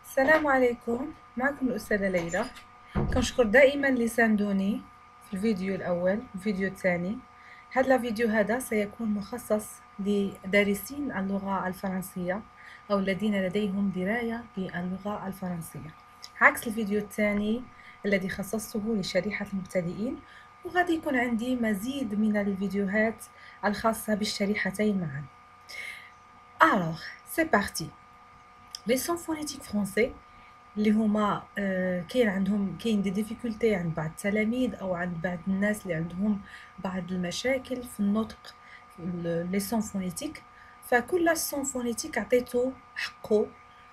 السلام عليكم، معكم الأستاذة ليلى. كنشكر دائما اللي ساندوني في الفيديو الأول والفيديو الثاني. هذا الفيديو سيكون مخصص لدارسين اللغة الفرنسية أو الذين لديهم دراية باللغة الفرنسية، عكس الفيديو الثاني الذي خصصته لشريحة المبتدئين، وغادي يكون عندي مزيد من الفيديوهات الخاصة بالشريحتين معا. Alors, c'est parti. Les sons phonétiques français اللي هما كاين دي ديفيكولتي عند بعض التلاميذ او عند بعض الناس اللي عندهم بعض المشاكل في النطق لي سون فونيتيك، فكل سون فونيتيك عطيته حقه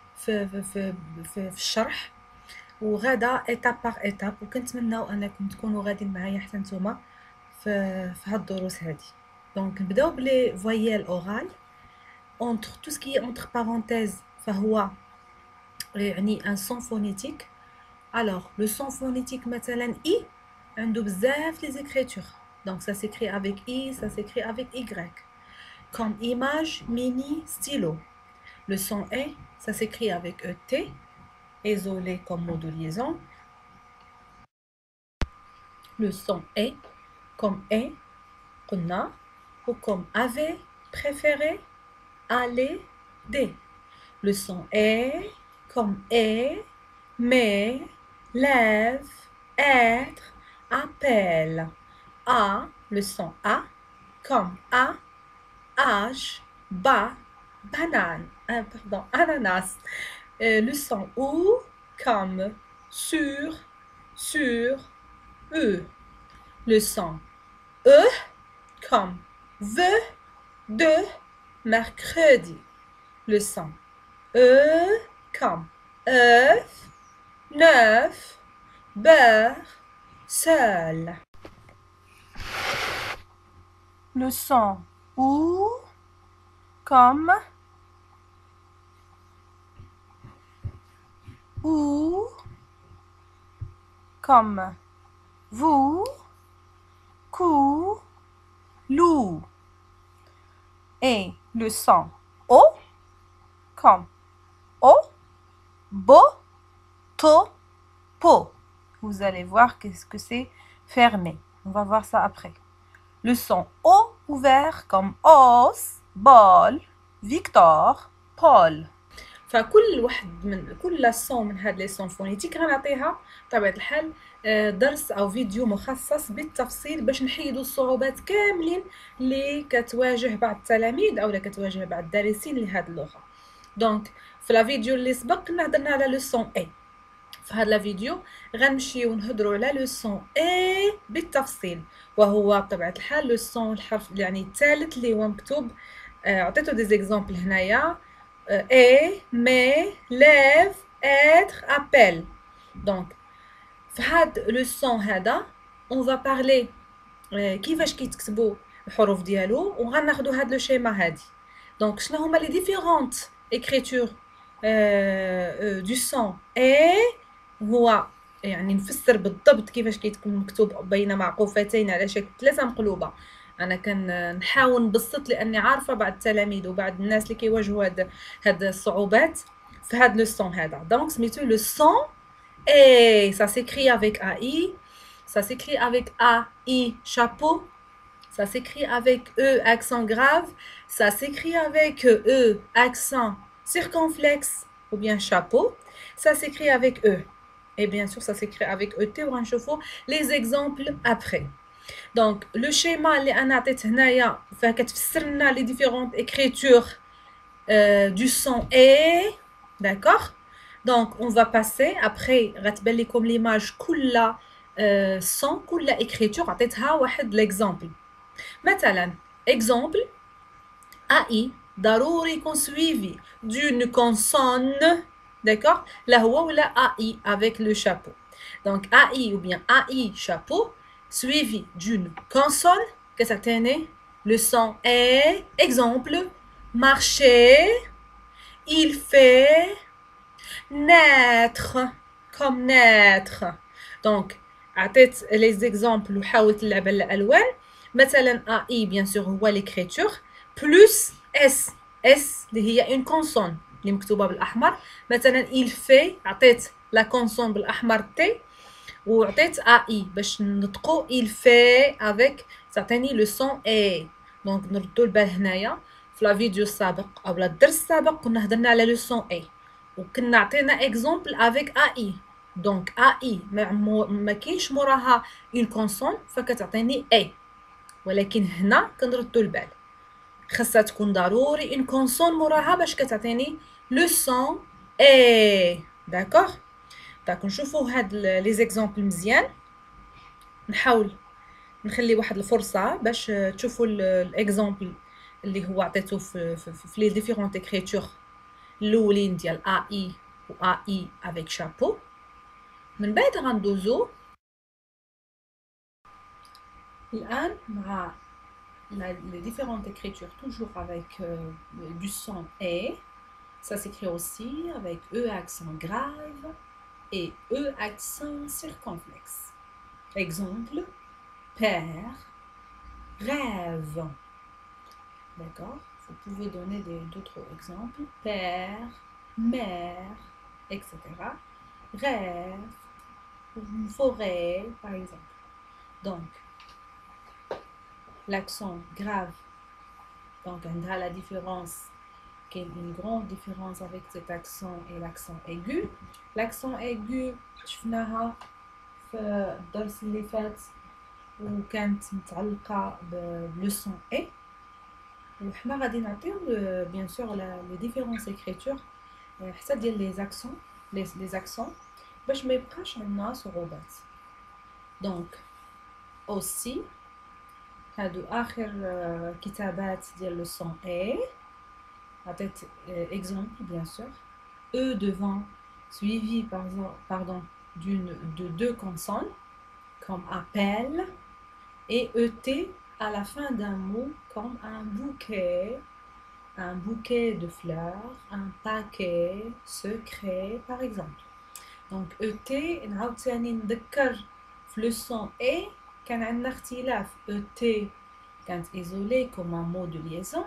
في الشرح، وغادا ايتاب باغ ايتاب، وكنتمناو انكم تكونوا غاديين معايا حتى نتوما في هاد الدروس هادي. دونك نبداو بلي فويال اورال. entre tout ce qui est entre parenthèses فهو يعني un son phonétique. Alors le son phonétique مثلا I عنده بزاف les écritures, donc ça s'écrit avec I, ça s'écrit avec Y, comme image, mini, stylo. Le son E, ça s'écrit avec ET, isolé comme mot de liaison. Le son E comme E قلنا, ou comme avait, préféré, aller, D. Le son E comme est, mais, lève, être, appelle. A, le son A, comme A, âge, bas, banane, pardon, ananas. Le son OU, comme sur, E. Le son E, comme veut, de, mercredi. Le son E, comme œuf, neuf, beurre, seul. Le son OU comme OU, comme vous, cou, loup. Et le son O comme O, bo, to, po. Vous allez voir qu'est-ce que c'est fermé. On va voir ça après. Le son O ouvert comme os, bol, Victor, Paul. فكل واحد من كل صون من هاد لي صون فونيتيك غنعطيها بطبيعة الحال درس او فيديو مخصص بالتفصيل باش نحيدوا الصعوبات كاملين اللي كتواجه بعض التلاميذ او اللي كتواجه بعض الدارسين لهاد اللغة. دونك في لا فيديو اللي سبق كنا هضرنا على لو سون اي، في هذا الفيديو غنمشيو نهضروا على لو سون اي بالتفصيل، وهو بطبيعه الحال لو سون الحرف يعني الثالث اللي هو مكتوب. عطيتو دي زيكزامبل هنايا اي مي ليف اتر ابل. دونك في هاد لو سون هذا اون فا بارلي كيفاش كيتكتبوا الحروف ديالو، وغناخذوا هاد لو شيما هادي. دونك شنو هما لي ديفيرونت écriture du son et هو يعني نفسر بالضبط كيفاش كيتكون مكتوب بين معقوفتين على شكل 3 مقلوبة. انا كنحاول نبسط لاني عارفه بعض التلاميذ وبعض الناس اللي كيواجهوا هاد الصعوبات في هاد لو سون هذا. دونك سميتو لو سون اي، ça s'écrit avec AI, ça s'écrit avec AI chapeau, ça s'écrit avec E accent grave, ça s'écrit avec E accent circonflexe ou bien chapeau, ça s'écrit avec E. Et bien sûr, ça s'écrit avec ET ou un chauffe les exemples après. Donc, le schéma اللي أنا عطيت هنايا فكتفسر لنا les différentes écritures du son E, d'accord? Donc, on va passer après غتبان لكم l'image كل son كل écriture عطيتها واحد l'exemple. مثلا exemple AI ضروري يكون suivi d'une consonne, d'accord, là هو ولا AI avec le chapeau. Donc AI ou bien AI chapeau suivi d'une consonne كتعطيني le son est. Exemple marcher, il fait, naître comme naître. Donc عطيت les exemples وحاولت نلعب على الالوان. مثلا AI bien sûr هو l'écriture plus S اللي هي une consonne اللي مكتوبه بالاحمر. مثلا il fait عطيت لا كونسون بالاحمر تي وعطيت اي باش نطقو il fait avec تعطيني لو سون اي. دونك نردو البال هنايا في لا فيديو السابق او الدرس السابق كنا هضرنا على لو سون اي وكنا عطينا اكزومبل افيك اي. دونك اي ما كاينش موراها اون كونسون فكتعطيني اي، ولكن هنا كنردو البال خاصها تكون ضروري اون كونسون موراها باش كتعطيني لو سون اي. داكوغ. داك نشوفوا هاد لي زيكزامبل مزيان، نحاول نخلي واحد الفرصه باش تشوفوا الاكزامبل اللي هو عطيته في لي ديفيرونت اكريتور الاولين ديال اي و اي افيك شابو. من بعد غندوزو الان مع les différentes écritures toujours avec du son E. Ça s'écrit aussi avec E accent grave et E accent circonflexe. Exemple, père, rêve. D'accord? Vous pouvez donner d'autres exemples. Père, mère, etc. Rêve, une forêt, par exemple. Donc, l'accent grave, donc on a la différence, qui est une grande différence avec cet accent et l'accent aigu. L'accent aigu, شفناها في الدرس اللي فات وكانت متعلقة بلو سون اي، وحنا غادي نعطيو بيان سور لي ديفيرونس écritures حتى ديال لي زاكسون لي زاكسون باش ما يبقاش عندنا صعوبات. دونك اوسي هادو اخر كتابات ديال لو سون اي. عطيت exemple bien sûr e devant suivi de deux consonnes comme appel et et à la fin d'un mot comme un bouquet de fleurs, un paquet secret par exemple. Donc et نعاود ثاني نذكر في لو سون اي كان عندنا اختلاف. et كانت isolée comme un mot de liaison،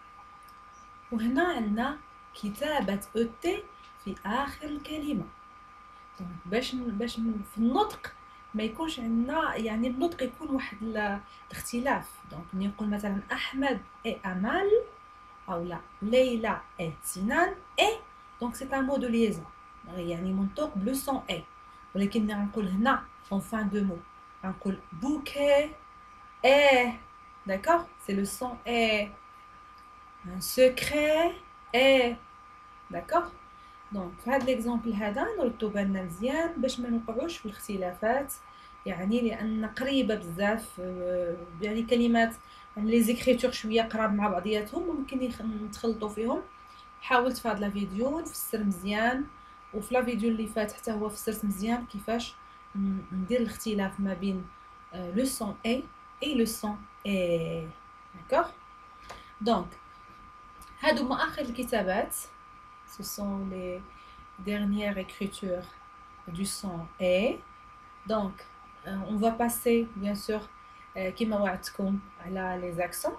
وهنا عندنا كتابة et في آخر الكلمة. باش في النطق ما يكونش عندنا يعني النطق يكون واحد الاختلاف. دونك نقول مثلا أحمد اي أمال أو لا ليلى اي سنان اي، دونك سي ان مو دو ليزون يعني منطوق بلو سون اي. ولكن نقول هنا en fin de mot نقول bouquet et d'accord c'est le son et un secret et d'accord. دونك في هذا ليكزامبل هذا نردو بالنا مزيان باش ما نوقعوش في الاختلافات، يعني لان قريبه بزاف يعني كلمات يعني لي زيكريتور شويه قراب مع بعضياتهم ممكن نتخلطوا فيهم. حاولت في هذا الفيديو نفسر مزيان، وفي لا فيديو اللي فات حتى هو فسرت مزيان كيفاش ندير الاختلاف ما بين لو سون اي اي لو سون اي. داكوغ. دونك هادو هما اخر الكتابات. Ce sont les dernières écritures du son E. Donc, on va passer, bien sûr, كما وعدتكم على les accents.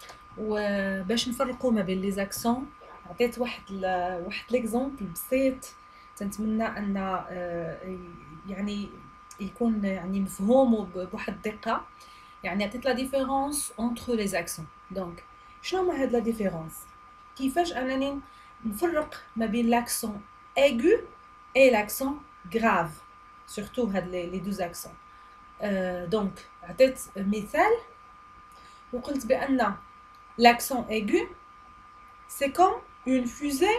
وباش نفرقوا ما بين les accents عطيت واحد l'exemple بسيط تنتمنى أن يعني يكون يعني مفهوم بواحد الدقة. يعني عطيت la différence entre les accents. Donc, شنو هما هاد la différence؟ كيفاش أنني نفرق ما بين l'accent aigu et l'accent grave، surtout هاد les deux accents. Donc عطيت مثال وقلت بأن l'accent aigu c'est comme une fusée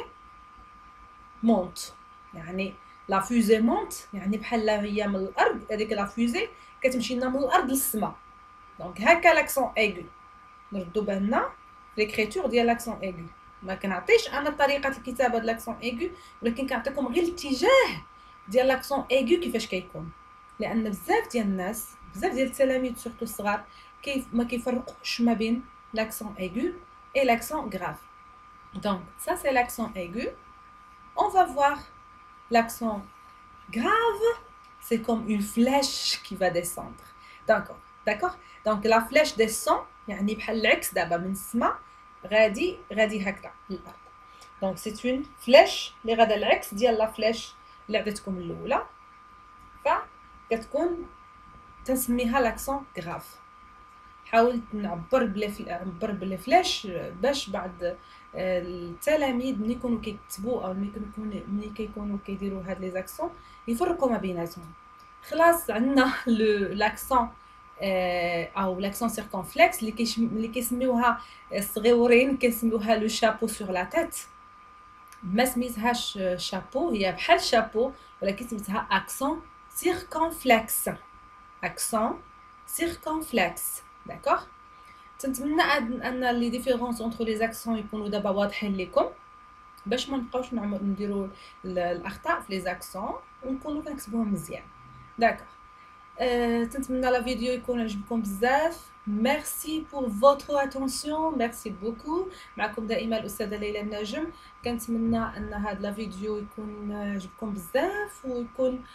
monte، يعني la fusée monte يعني بحال هي من الأرض هذيك la fusée كتمشي لنا من الأرض للسما. دونك هكا l'accent aigu. نردو بالنا l'écriture ديال l'accent aigu. ما كنعطيش انا طريقه الكتابه ديال لاكسون ايغو، ولكن كنعطيكم غير الاتجاه ديال لاكسون ايغو كيفاش كيكون، لان بزاف ديال الناس بزاف ديال التلاميذ سورتو الصغار ما كيفرقوش ما بين لاكسون ايغو et l'accent grave. Donc ça c'est l'accent aigu. On va voir l'accent grave, c'est comme une flèche qui va descendre. D'accord. Donc la flèche descend يعني بحال العكس دابا من السما غادي هكذا للارض. دونك سي اون فلاش اللي غادا العكس ديال لا فلاش اللي عطيتكم الاولى، فكتكون تنسميها لاكسون غراف. حاولت نعبر بلي فلاش باش بعض التلاميذ ملي يكونوا كيكتبوا او ملي كيكونوا كيديروا هاد لي زاكسون يفرقوا ما بيناتهم. خلاص عندنا لاكسون او لاكسون سيركونفلكس اللي كيسميوها الصغيورين كيسميوها لو شابو سور لا تيت. ما سميتهاش شابو، هي بحال شابو ولكن سميتها اكسون سيركونفلكس. اكسون سيركونفلكس داكوغ. تنتمنى ان لي ديفيرونس اونتر لي زاكسون يكونوا دابا واضحين لكم باش ما نبقاوش نديروا الاخطاء في لي زاكسون ونكونوا كنكتبوهم مزيان. داكوغ. تنتمنى لا فيديو يكون عجبكم بزاف. ميرسي بور فوتر اتونسيون، ميرسي بوكو. معكم دائما الاستاذه ليلى النجم. كنتمنى ان هذا لا فيديو يكون عجبكم بزاف ويكون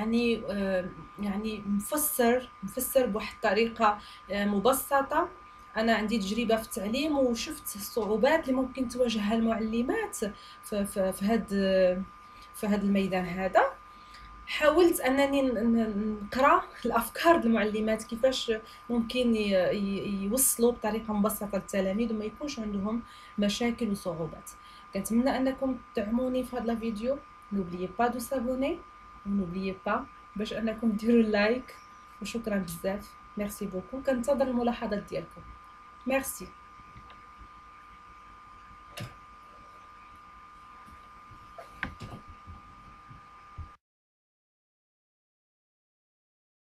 يعني مفسر بواحد الطريقه مبسطه. انا عندي تجربه في التعليم وشفت الصعوبات اللي ممكن تواجهها المعلمات في هذا الميدان هذا. حاولت انني نقرا الافكار المعلمات كيفاش ممكن يوصلوا بطريقه مبسطه للتلاميذ وما يكونش عندهم مشاكل وصعوبات. كنتمنى انكم تدعموني في هذا الفيديو. نوبليي با دو سابوني ونوبليي با باش انكم ديروا لايك. وشكرا بزاف. ميرسي بوكو. كنتظر الملاحظات ديالكم. ميرسي.